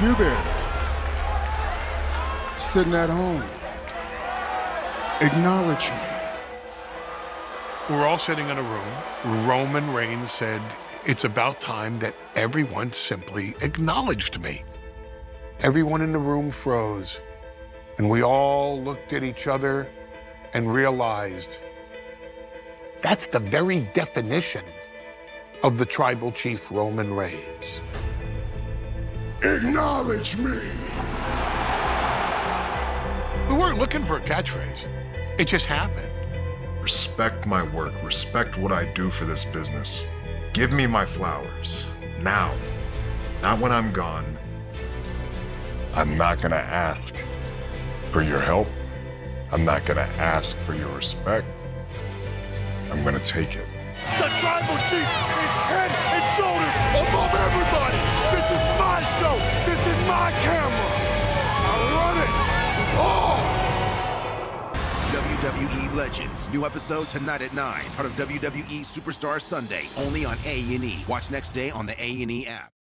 You there, sitting at home, acknowledge me. We're all sitting in a room. Roman Reigns said, "It's about time that everyone simply acknowledged me." Everyone in the room froze, and we all looked at each other and realized that's the very definition of the tribal chief Roman Reigns. Acknowledge me. We weren't looking for a catchphrase. It just happened. Respect my work. Respect what I do for this business. Give me my flowers. Now. Not when I'm gone. I'm not gonna ask for your help. I'm not gonna ask for your respect. I'm gonna take it. The tribal chief is head and shoulders above everybody. This is my show. This is my camera. I run it all. WWE Legends. New episode tonight at 9. Part of WWE Superstar Sunday. Only on A&E. Watch next day on the A&E app.